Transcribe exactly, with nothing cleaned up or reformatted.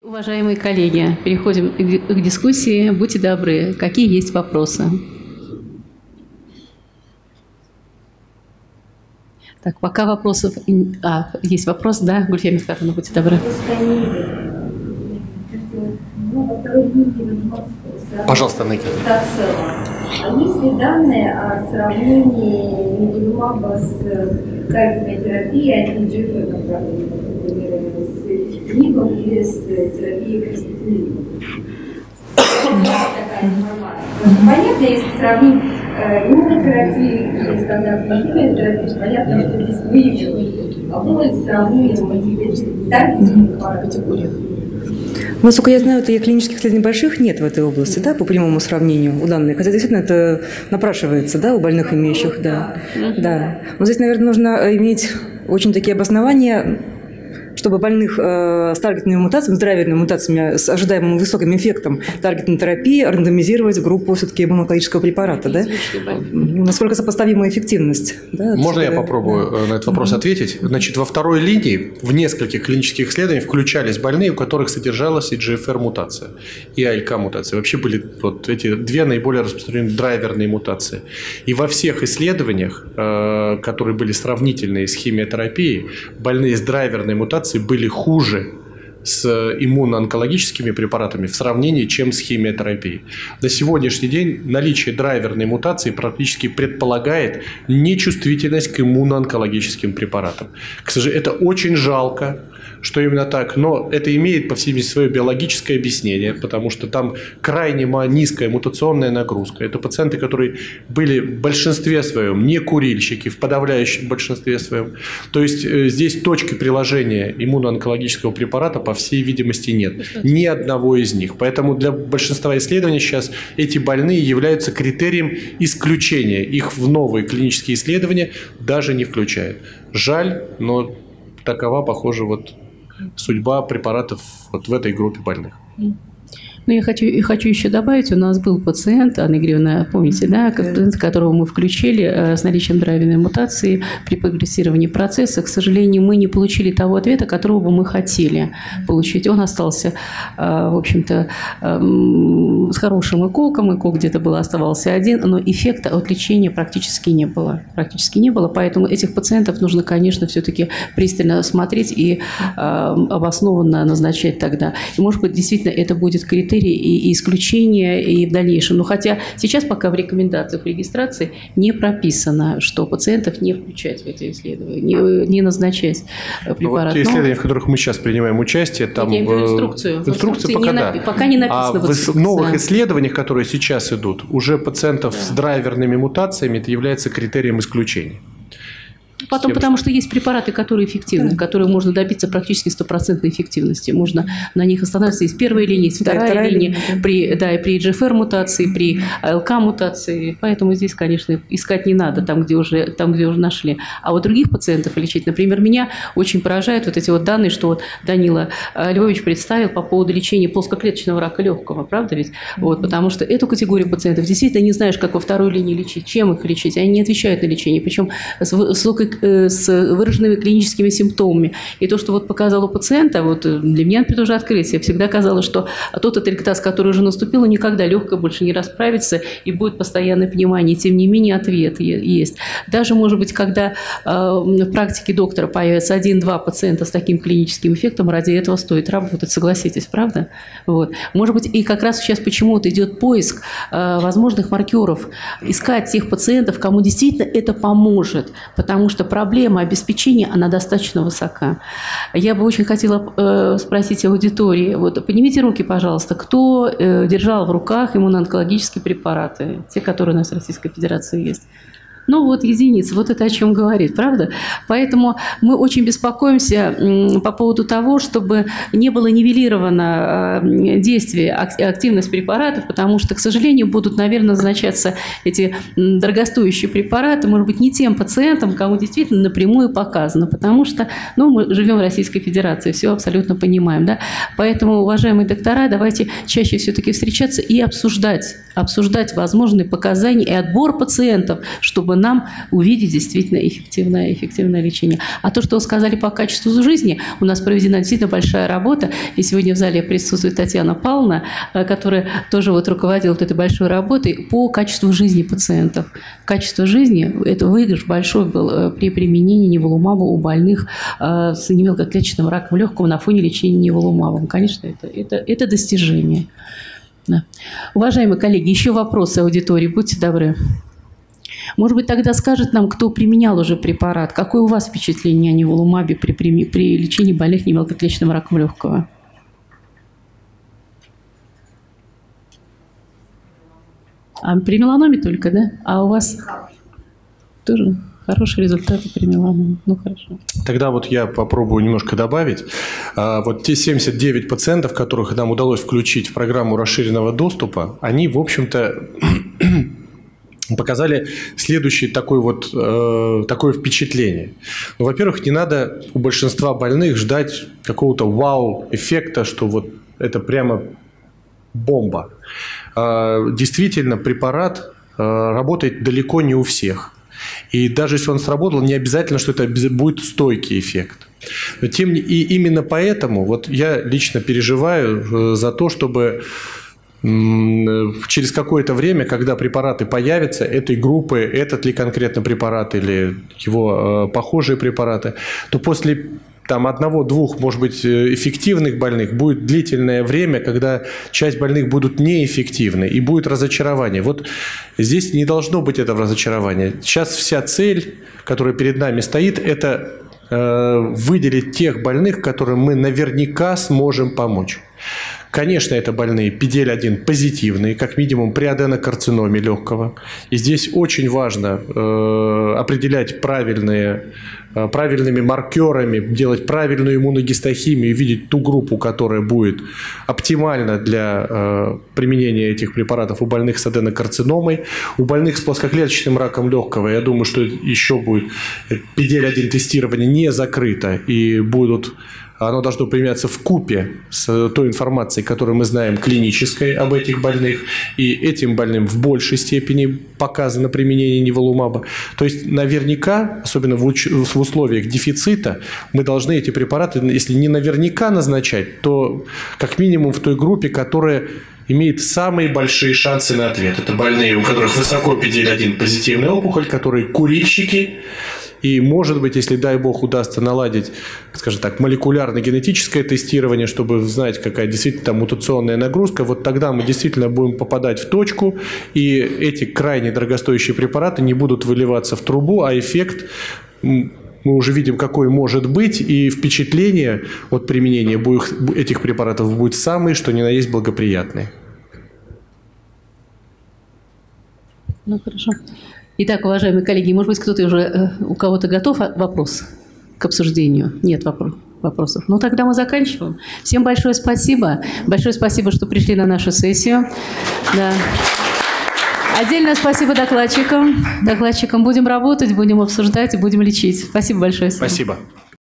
Уважаемые коллеги, переходим к дискуссии. Будьте добры, какие есть вопросы? Так, пока вопросов... А, есть вопрос, да, Гульфия Михайловна, будьте добры. Пожалуйста, Найки. А есть ли данные о сравнении медилумаба с таргетной терапией, а не джифа, например, с НИПом или с терапией кристаллизма? Такая информация. Понятно, если сравнить иммунотерапию и стандартную химиотерапию, понятно, что здесь выявлено. А было ли сравнение таргетных категорий? Насколько я знаю, то клинических исследований больших нет в этой области, да, по прямому сравнению у данных. Хотя действительно это напрашивается, да, у больных имеющих, да. Да. Но здесь, наверное, нужно иметь очень такие обоснования, чтобы больных э, с таргетными мутациями, с драйверными мутациями, с ожидаемым высоким эффектом таргетной терапии рандомизировать в группу все-таки иммунологического препарата. Да? Насколько сопоставима эффективность? Да, Можно я да, попробую да. на этот вопрос mm-hmm. ответить? Значит, во второй линии в нескольких клинических исследованиях включались больные, у которых содержалась и джи эф ар-мутация, и а эл ка-мутация. Вообще были вот эти две наиболее распространенные драйверные мутации. И во всех исследованиях, э, которые были сравнительные с химиотерапией, больные с драйверной мутацией были хуже с иммуноонкологическими препаратами в сравнении, чем с химиотерапией. На сегодняшний день наличие драйверной мутации практически предполагает нечувствительность к иммуноонкологическим препаратам. К сожалению, это очень жалко, что именно так, но это имеет, по всей видимости, свое биологическое объяснение, потому что там крайне низкая мутационная нагрузка. Это пациенты, которые были в большинстве своем не курильщики, в подавляющем большинстве своем. То есть здесь точки приложения иммуноонкологического препарата, по всей видимости, нет. Ни одного из них. Поэтому для большинства исследований сейчас эти больные являются критерием исключения. Их в новые клинические исследования даже не включают. Жаль, но такова, похоже, вот судьба препаратов вот в этой группе больных. Ну, я хочу, я хочу еще добавить, у нас был пациент, Анна Игоревна, помните, да, пациент, которого мы включили э, с наличием драйверной мутации при прогрессировании процесса. К сожалению, мы не получили того ответа, которого бы мы хотели получить. Он остался, э, в общем-то, э, с хорошим ЭКОКом, ЭКОК где-то был, оставался один, но эффекта от лечения практически не было. Практически не было, поэтому этих пациентов нужно, конечно, все-таки пристально смотреть и э, обоснованно назначать тогда. И, может быть, действительно, это будет критерий и исключения и в дальнейшем. Но хотя сейчас пока в рекомендациях регистрации не прописано, что пациентов не включать в эти исследования, не, не назначать препарат. Вот те исследования, в которых мы сейчас принимаем участие, там я имею в виду инструкцию. В инструкции пока, не да. напи- пока не написано. А вот в новых исследованиях, которые сейчас идут, уже пациентов да. с драйверными мутациями это является критерием исключения. Потом, тем, потому что есть препараты, которые эффективны, да. которые можно добиться практически стопроцентной эффективности. Можно на них останавливаться. Есть первая линия, есть вторая, вторая линия, линия. При, да, и при джи эф ар-мутации, при а эл ка-мутации. Поэтому здесь, конечно, искать не надо, там где, уже, там, где уже нашли. А вот других пациентов лечить, например, меня очень поражают вот эти вот данные, что вот Данила Львович представил по поводу лечения плоскоклеточного рака легкого, правда ведь? Mm-hmm. Вот, потому что эту категорию пациентов действительно не знаешь, как во второй линии лечить, чем их лечить. Они не отвечают на лечение, причем с высокой с выраженными клиническими симптомами. И то, что вот показал у пациента, вот для меня это тоже открытие. Всегда казалось, что тот ателектаз, который уже наступил, никогда легко больше не расправится и будет постоянное понимание. Тем не менее, ответ есть. Даже, может быть, когда э, в практике доктора появится один-два пациента с таким клиническим эффектом, ради этого стоит работать, согласитесь, правда? Вот. Может быть, и как раз сейчас почему-то идет поиск э, возможных маркеров, искать тех пациентов, кому действительно это поможет, потому что проблема обеспечения, она достаточно высока. Я бы очень хотела э, спросить аудитории, вот, поднимите руки, пожалуйста, кто э, держал в руках иммуноонкологические препараты, те, которые у нас в Российской Федерации есть? Ну вот единицы, вот это о чем говорит, правда? Поэтому мы очень беспокоимся по поводу того, чтобы не было нивелировано действие, активность препаратов, потому что, к сожалению, будут, наверное, назначаться эти дорогостоящие препараты, может быть, не тем пациентам, кому действительно напрямую показано, потому что, ну, мы живем в Российской Федерации, все абсолютно понимаем, да? Поэтому, уважаемые доктора, давайте чаще все-таки встречаться и обсуждать обсуждать возможные показания и отбор пациентов, чтобы нам увидеть действительно эффективное, эффективное лечение. А то, что вы сказали по качеству жизни, у нас проведена действительно большая работа, и сегодня в зале присутствует Татьяна Павловна, которая тоже вот руководила вот этой большой работой по качеству жизни пациентов. Качество жизни – это выигрыш большой был при применении неволумаба у больных с немелкоклеточным раком легкого на фоне лечения неволумабом. Конечно, это, это, это достижение. Да. Уважаемые коллеги, еще вопросы аудитории, будьте добры. Может быть, тогда скажет нам, кто применял уже препарат. Какое у вас впечатление о неволумабе при, при, при лечении больных немелкоклеточным раком легкого? А при меланоме только, да? А у вас тоже хорошие результаты при меланоме? Ну, хорошо. Тогда вот я попробую немножко добавить. Вот те семьдесят девять пациентов, которых нам удалось включить в программу расширенного доступа, они, в общем-то, показали следующее такое, вот, э, такое впечатление. Ну, во-первых, не надо у большинства больных ждать какого-то вау-эффекта, что вот это прямо бомба. Э, действительно, препарат э, работает далеко не у всех. И даже если он сработал, не обязательно, что это будет стойкий эффект. Но тем не и именно поэтому вот я лично переживаю за то, чтобы через какое-то время, когда препараты появятся, этой группы, этот ли конкретно препарат или его похожие препараты, то после там одного-двух, может быть, эффективных больных будет длительное время, когда часть больных будут неэффективны и будет разочарование. Вот здесь не должно быть этого разочарования. Сейчас вся цель, которая перед нами стоит, это э, выделить тех больных, которым мы наверняка сможем помочь. Конечно, это больные пи ди эль один позитивные, как минимум при аденокарциноме легкого. И здесь очень важно э, определять правильные, э, правильными маркерами, делать правильную иммуногистохимию и видеть ту группу, которая будет оптимальна для э, применения этих препаратов у больных с аденокарциномой. У больных с плоскоклеточным раком легкого, я думаю, что еще будет пи ди эль один тестирование не закрыто и будут... Оно должно применяться вкупе с той информацией, которую мы знаем клинической об этих больных. И этим больным в большей степени показано применение неволумаба. То есть наверняка, особенно в условиях дефицита, мы должны эти препараты, если не наверняка назначать, то как минимум в той группе, которая имеет самые большие шансы на ответ. Это больные, у которых высоко пи ди эль один позитивная опухоль, которые курильщики. И, может быть, если, дай бог, удастся наладить, скажем так, молекулярно-генетическое тестирование, чтобы знать, какая действительно там мутационная нагрузка, вот тогда мы действительно будем попадать в точку, и эти крайне дорогостоящие препараты не будут выливаться в трубу, а эффект мы уже видим, какой может быть, и впечатление от применения этих препаратов будет самые, что ни на есть, благоприятные. Ну, хорошо. Итак, уважаемые коллеги, может быть, кто-то уже, у кого-то готов вопрос к обсуждению? Нет вопрос, вопросов. Ну, тогда мы заканчиваем. Всем большое спасибо. Большое спасибо, что пришли на нашу сессию. Да. Отдельное спасибо докладчикам. Докладчикам будем работать, будем обсуждать и будем лечить. Спасибо большое. Спасибо.